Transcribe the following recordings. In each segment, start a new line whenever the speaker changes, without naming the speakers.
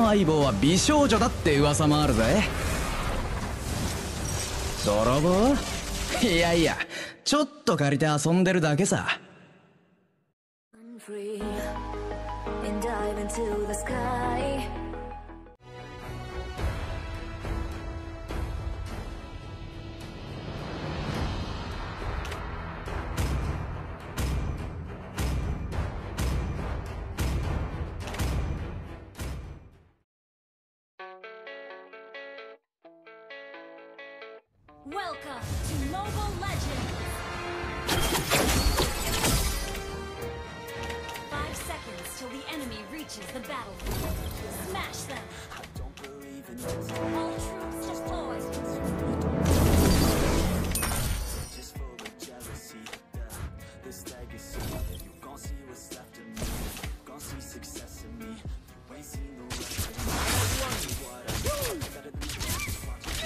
相棒は美少女だって噂もあるぜ。泥棒？いやいや、ちょっと借りて遊んでるだけさ。
Welcome to Mobile Legends! 5 seconds till the enemy reaches the battlefield. Smash them! All troops deployed!
Just full of jealousy, this legacy. You gon' see what's left of me. Gon' see success in me. You ain't seen the rest of me. What I do better than the best.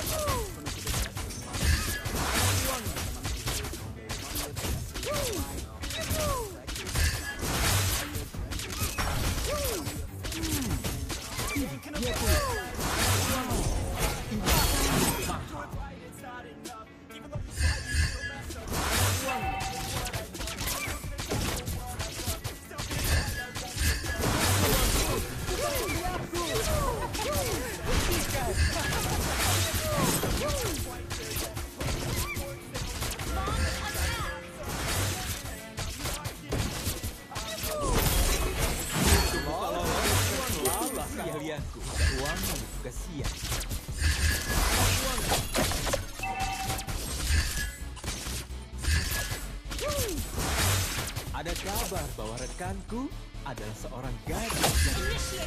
Ada kabar bahwa rekanku adalah seorang gadis yang...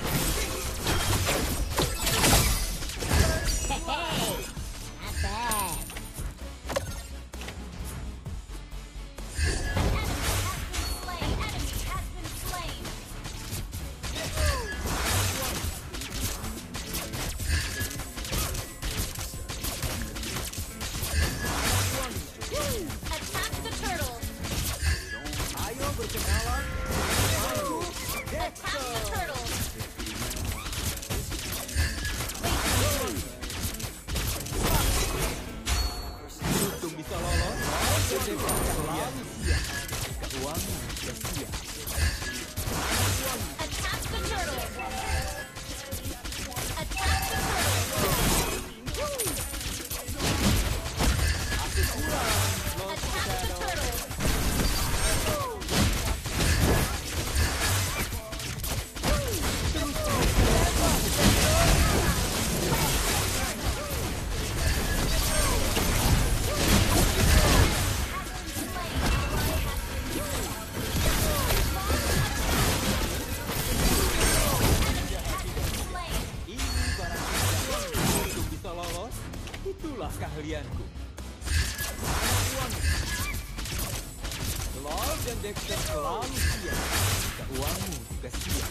Itulah keahlianku. Lord dan Dexter selalu siap. Jika uangmu juga siap.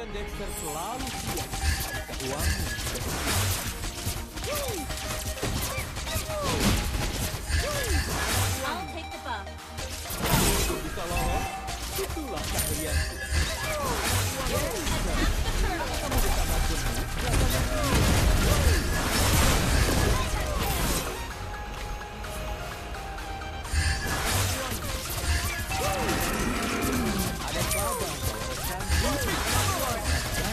dan Dexter selalu siap jika uangnya sudah siap.
I'll take the buff.
Untuk bisa lolos, itulah keahlian. Kamu bersama jemu. Ada kabar bahwa rekan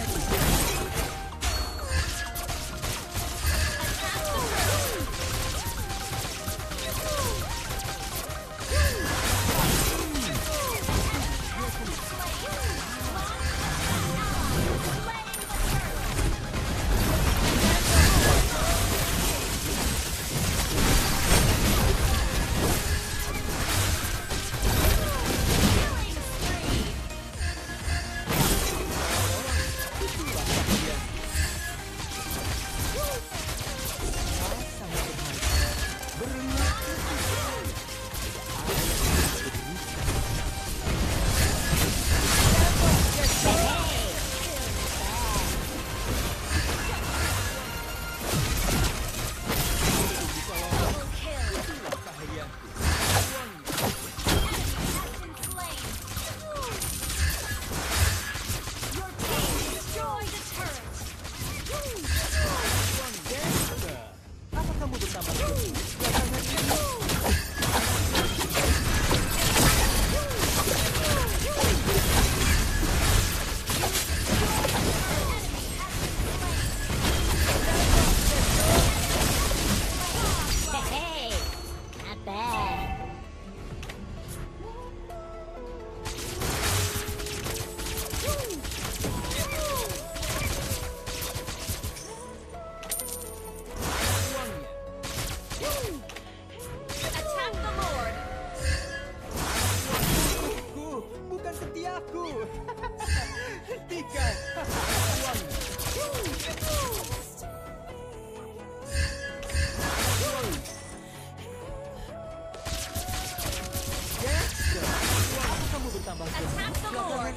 Attack the Lord!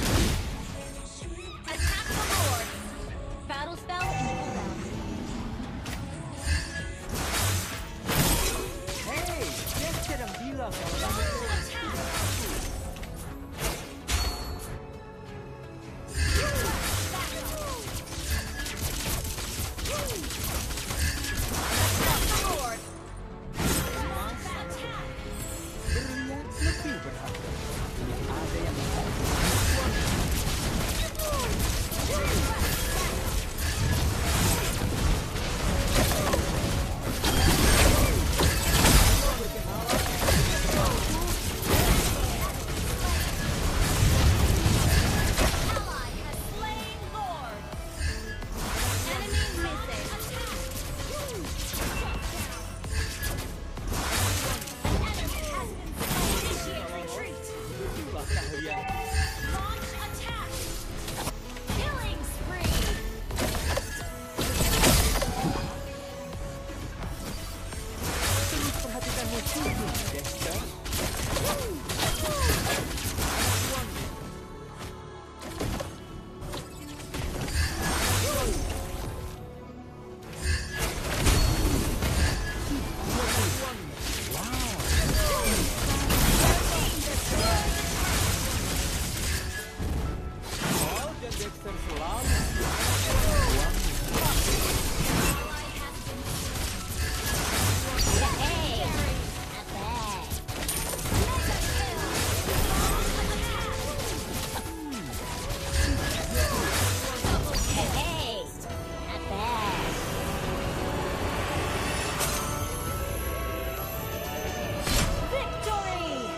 Attack the Lord! Battle spell and cooldown.
Hey, dia sedang bilang kalau kamu
Attack the Lord!
berlian lebih berharga. Ada yang
Ally has slain Lord! Enemy missing! An enemy has been slain! Initiate retreat!
itulah keahlian.
Launch attack! Killing spree!
Terus perhatikan musuhmu, Dexter. Paul dan Dexter selalu
Victory!